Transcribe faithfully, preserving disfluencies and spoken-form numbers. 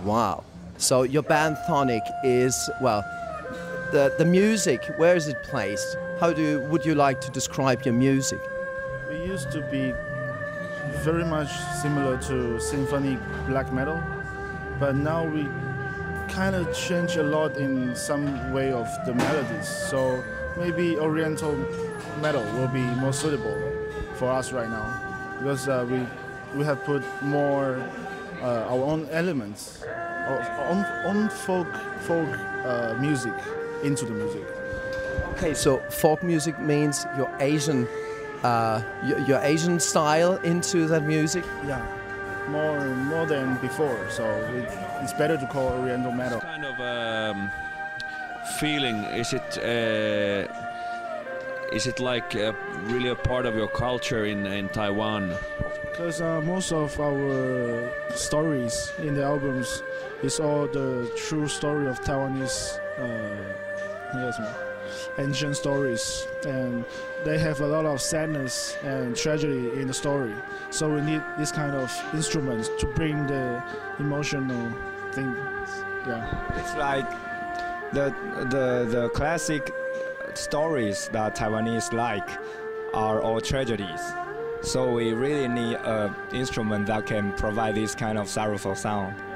Wow. So your band Chthonic is, well, the, the music, where is it placed? How do would you like to describe your music? We used to be very much similar to symphonic black metal, but now we kind of change a lot in some way of the melodies. So maybe Oriental metal will be more suitable for us right now, because uh, we we have put more uh, our own elements, our own, own folk folk uh, music into the music. Okay, so folk music means your Asian, uh, your, your Asian style into that music. Yeah, more more than before. So it, it's better to call Oriental metal. What kind of um, feeling is it? Uh, is it like uh, really a part of your culture in in Taiwan? Because uh, most of our stories in the albums is all the true story of Taiwanese uh, yes, ancient stories, and they have a lot of sadness and tragedy in the story. So we need this kind of instruments to bring the emotional things. Yeah, it's like the the the classic stories that Taiwanese like are all tragedies. So we really need an instrument that can provide this kind of sorrowful sound.